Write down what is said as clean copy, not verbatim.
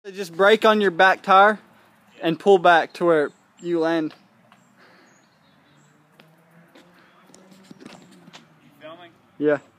Just brake on your back tire and pull back to where you land. You filming? Yeah.